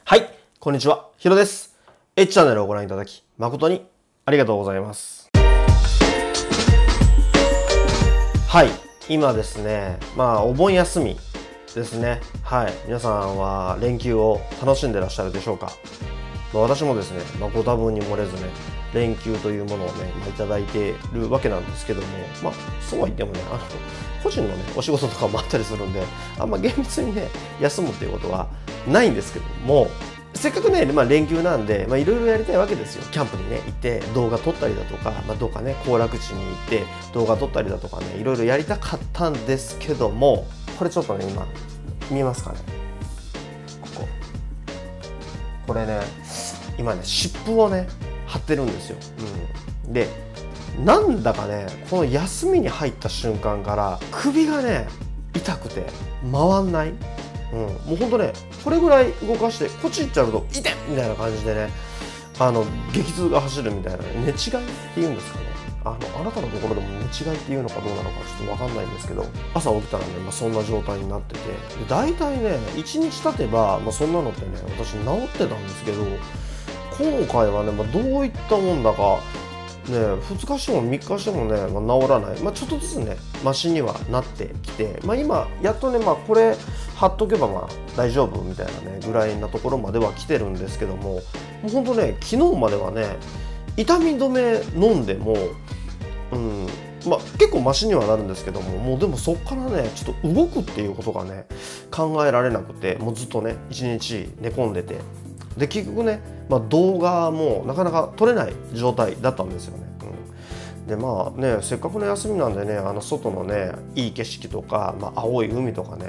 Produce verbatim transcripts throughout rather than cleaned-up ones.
はい、こんにちは、ヒロです。H チャンネルをご覧いただき、誠にありがとうございます。はい、今ですね、まあ、お盆休みですね。はい、皆さんは連休を楽しんでらっしゃるでしょうか。まあ、私もですね、まあ、ご多分に漏れずね、連休というものをね、まあ、いただいているわけなんですけども、まあ、そうは言ってもね、あの、個人のね、お仕事とかもあったりするんで、あんま厳密にね、休むっていうことはないんですけども、せっかくね、まあ、連休なんで、まあ、いろいろやりたいわけですよ。キャンプにね、行って動画撮ったりだとか、まあ、どっかね、行楽地に行って動画撮ったりだとかね、いろいろやりたかったんですけども、これちょっとね、今、見えますかね。ここ。これね、今ね、湿布をね、貼ってるんですよ。うん。で、なんだかね、この休みに入った瞬間から首がね痛くて回んない、うん、もうほんとねこれぐらい動かしてこっち行っちゃうと「痛っ!」みたいな感じでね、あの激痛が走るみたいな、ね、寝違いっていうんですかね。あのあなたのところでも寝違いっていうのかどうなのかちょっと分かんないんですけど、朝起きたらね、まあ、そんな状態になってて、で大体ねいちにち経てば、まあ、そんなのってね私治ってたんですけど、今回はね、まあ、どういったもんだかね、ふつかしてもみっかしてもね、まあ、治らない、まあ、ちょっとずつねマシにはなってきて、まあ、今やっとね、まあ、これ貼っとけばまあ大丈夫みたいなねぐらいなところまでは来てるんですけども、もうほんとね昨日まではね痛み止め飲んでも、うんまあ、結構マシにはなるんですけども、もうでもそっからねちょっと動くっていうことがね考えられなくて、もうずっとねいちにち寝込んでて、で結局ね、まあ、動画もなかなか撮れない状態だったんですよね。うん、でまあねせっかくの休みなんでね、あの外のねいい景色とか、まあ、青い海とかね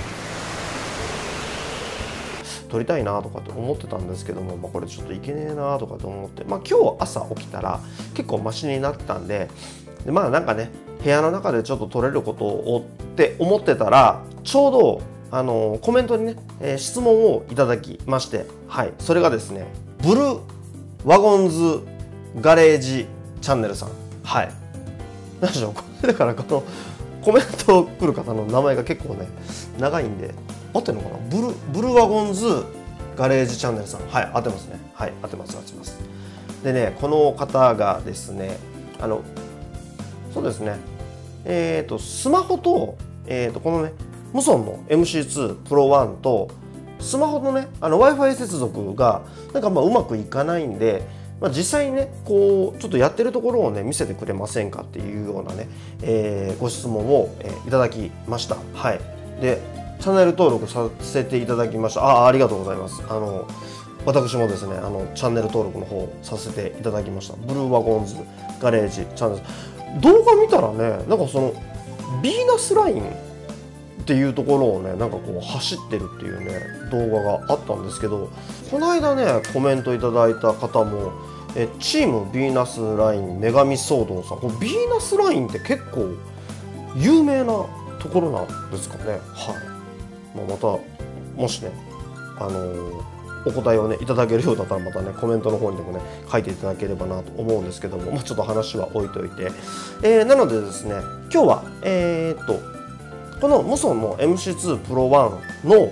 撮りたいなとかって思ってたんですけども、まあ、これちょっといけねえなとかと思って、まあ、今日朝起きたら結構マシになってたんで、でまあなんかね部屋の中でちょっと撮れることをって思ってたら、ちょうどあのコメントにね、えー、質問をいただきまして、はい、それがですね、ブルーワゴンズガレージチャンネルさん、はい、何でしょう、これだからこのコメント来る方の名前が結構ね長いんで、合ってるのかな、ブルブルーワゴンズガレージチャンネルさん、はい、合ってますね、はい、合ってます合ってます。でね、この方がですね、あのそうですね、えっとスマホと、えっとこのねムソンの エムシーツー プロワン とスマホのね Wi-Fi 接続がなんかまあうまくいかないんで、まあ、実際にねこうちょっとやってるところをね見せてくれませんかっていうようなね、えー、ご質問を、えー、いただきました。はい、でチャンネル登録させていただきました。ああ、ありがとうございます。あの私もですね、あのチャンネル登録の方させていただきました。ブルーワゴンズガレージチャンネル、動画見たらね、なんかそのビーナスラインっていうところをねなんかこう走ってるっていうね動画があったんですけど、この間ねコメントいただいた方もえチームビーナスライン女神騒動さん、このビーナスラインって結構有名なところなんですかね。はい、まあ、またもしねあのー、お答えをねいただけるようだったらまたねコメントの方にでもね書いていただければなと思うんですけども、まあ、ちょっと話は置いといて、えー、なのでですね今日はえー、っとこのムソンの エムシーツー プロワン の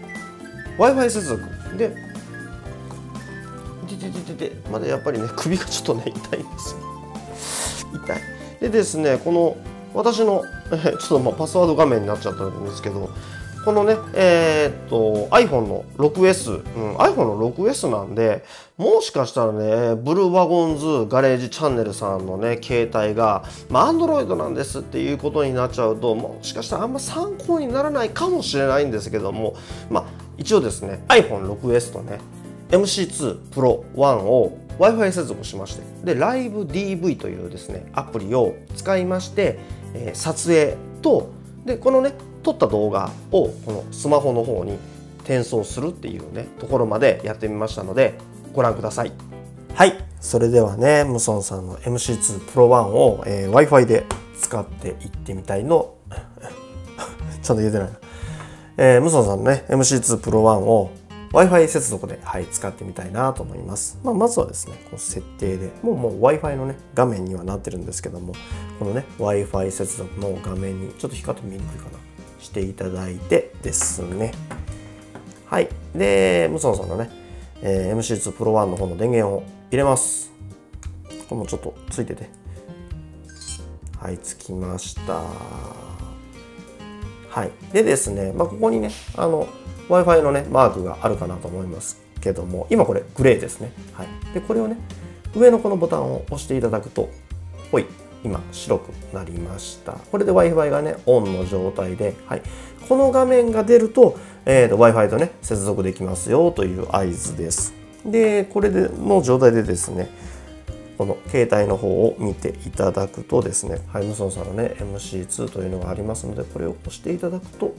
Wi-Fi 接続で、いてててててまだやっぱりね首がちょっとね痛いんですよ。痛い。でですね、この私のちょっとまあパスワード画面になっちゃったんですけど、このね、えー、っと iPhone の ろくエス、うん、iPhone の ろくエス なんで、もしかしたらねブルーワゴンズガレージチャンネルさんのね携帯が、まあ、Android なんですっていうことになっちゃうと、もしかしたらあんま参考にならないかもしれないんですけども、まあ、一応ですね アイフォンろくエス とね エムシーツー プロワン を Wi-Fi 接続しまして、で ライブディーブイ というですねアプリを使いまして、えー、撮影とでこのね撮った動画をこのスマホの方に転送するっていうねところまでやってみましたのでご覧ください。はい、それではねムソンさんの エムシーツー プロワン を、えー、Wi-Fi で使っていってみたいのちゃんと言えてないな、えー、ムソンさんのね エムシーツー プロワン を Wi-Fi 接続で、はい、使ってみたいなと思います。まあ、まずはですねこの設定でもうもう Wi-Fi のね画面にはなってるんですけども、このね Wi-Fi 接続の画面にちょっと光って見にくいかなしていただいてですね、 はい。で、ムソンさんのね、えー、エムシーツー Pro ワンの方の電源を入れます。これもちょっとついてて。はい、つきました。はい。でですね、まあ、ここにね、あの、Wi-Fi のね、マークがあるかなと思いますけども、今これグレーですね。はい。で、これをね、上のこのボタンを押していただくと、ほい、今白くなりました。これで Wi-Fi がね、オンの状態で、はい。この画面が出ると、えーと、Wi-Fi とね、接続できますよという合図です。で、これでの状態でですね、この携帯の方を見ていただくとですね、はい、ムソンさんのね エムシーツー というのがありますので、これを押していただくと、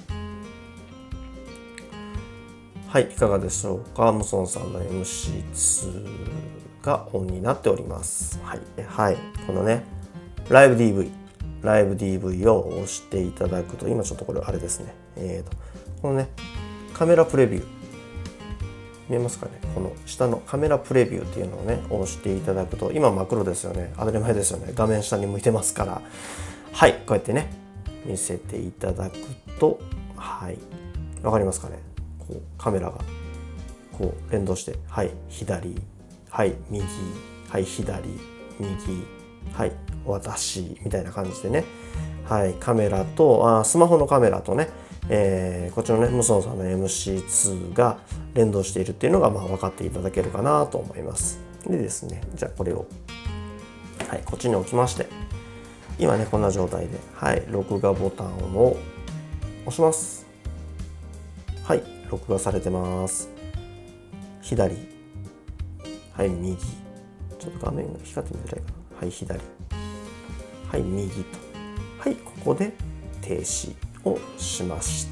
はい、いかがでしょうか。ムソンさんの エムシーツー がオンになっております。はい、はい、このねライブ ディーブイ ライブ ディーブイ を押していただくと、今ちょっとこれあれですね、えーとこのねカメラプレビュー見えますかね。この下のカメラプレビューっていうのをね押していただくと、今真っ黒ですよね。当たり前ですよね。画面下に向いてますから、はい、こうやってね見せていただくと、はい、わかりますかね。こうカメラがこう連動して、はい、左、はい、右、はい、左、右、はい、私みたいな感じでね、はい、カメラとあスマホのカメラとね、えー、こっちのねムソンさんの エムシーツー が連動しているっていうのがまあ分かっていただけるかなと思います。でですね、じゃあこれを、はい、こっちに置きまして、今ねこんな状態で、はい、録画ボタンを押します。はい、録画されてます。左、はい、右、ちょっと画面が光ってみづらいかな。はい、左、はい、右と、はい、ここで停止をしました。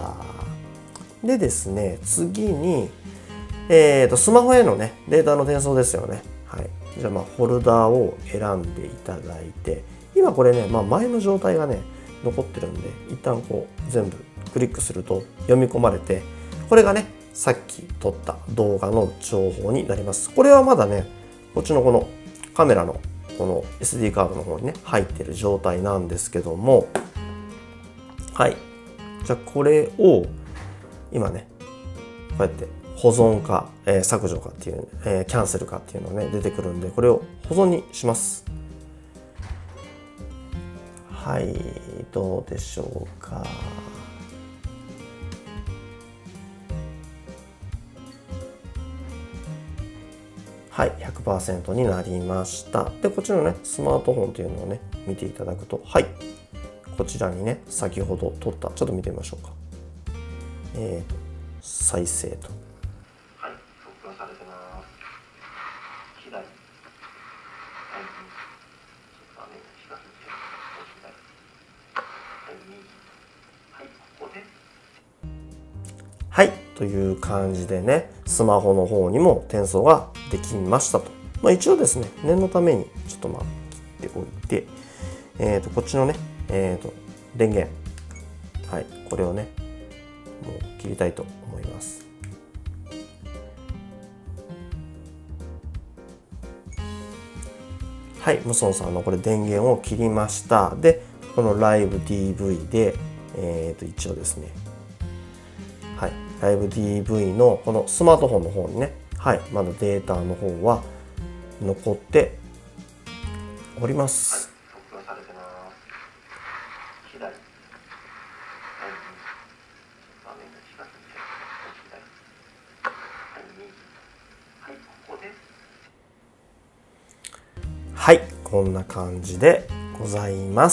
でですね、次に、えーと、スマホへのね、データの転送ですよね。はい。じゃあ、まあ、フォルダを選んでいただいて、今これね、まあ、前の状態がね、残ってるんで、一旦こう、全部クリックすると読み込まれて、これがね、さっき撮った動画の情報になります。これはまだね、こっちのこのカメラのこの エスディー カードの方にね、入ってる状態なんですけども、はい。じゃあ、これを、今ね、こうやって保存か、えー、削除かっていう、えー、キャンセルかっていうのがね出てくるんで、これを保存にします。はい、どうでしょうか。はい、ひゃくパーセント になりました。で、こっちのねスマートフォンというのをね見ていただくと、はい、こちらにね先ほど撮った、ちょっと見てみましょうか。えーと再生と、はい、録画されてます。左、はい、ちょっと画面が光ってて、左、はい、右、はい、ここで、はい、という感じでね、スマホの方にも転送ができましたと。まあ、一応ですね、念のためにちょっとまあ切っておいて、えーとこっちのね、えーと電源、はい、これをねもう切りたいと思います。はい、ムソンさんのこれ電源を切りました。で、このライブ ディーブイ で、えー、と一応ですね、はい、ライブ ディーブイ のこのスマートフォンの方にね、はい、まだデータの方は残っております。録画されてます。左、はい、こんな感じでございます。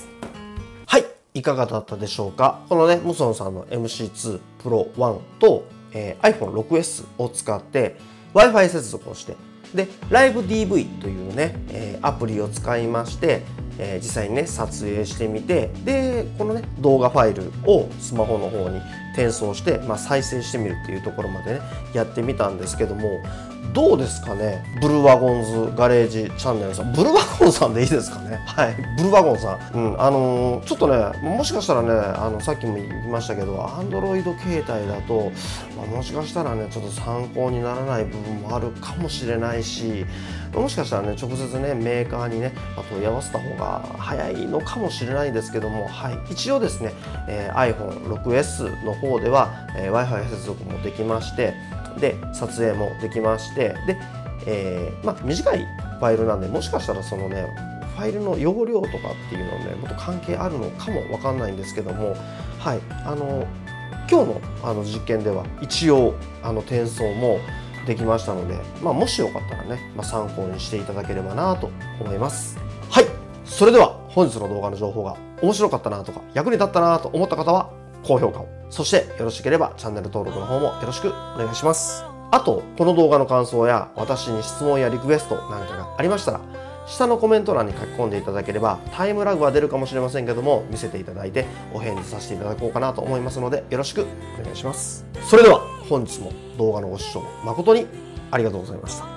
はい、いかがだったでしょうか。このね、ムソンさんの エムシーツー Pro ワン と、えー、アイフォンシックスエス を使って Wi-Fi 接続をして、で、ライブ ディーブイ というね、えー、アプリを使いまして、えー、実際にね、撮影してみて、で、このね、動画ファイルをスマホの方に転送して、まあ、再生してみるっていうところまでね、やってみたんですけども、どうですかね。ブルーワゴンズガレージチャンネルさん、ブルーワゴンさんでいいですかね。はい、ブルーワゴンさん、うん、あのー、ちょっとね、もしかしたらね、あのさっきも言いましたけど、Android 携帯だと、まあ、もしかしたらね、ちょっと参考にならない部分もあるかもしれないし、もしかしたらね、直接ね、メーカーにね、問い合わせた方が早いのかもしれないですけども、はい、一応ですね、えー、アイフォンシックスエス の方方では、えー、Wi-Fi 接続もできまして、で撮影もできまして、で、えーまあ、短いファイルなんで、もしかしたらそのねファイルの容量とかっていうのねもっと関係あるのかもわかんないんですけども、はい、あの今日のあの実験では一応あの転送もできましたので、まあ、もしよかったらね、まあ、参考にしていただければなと思います。はい、それでは本日の動画の情報が面白かったなとか役に立ったなと思った方は高評価を、そしてよろしければチャンネル登録の方もよろしくお願いします。あとこの動画の感想や私に質問やリクエストなんかがありましたら、下のコメント欄に書き込んでいただければタイムラグは出るかもしれませんけども見せていただいてお返事させていただこうかなと思いますので、よろしくお願いします。それでは本日も動画のご視聴誠にありがとうございました。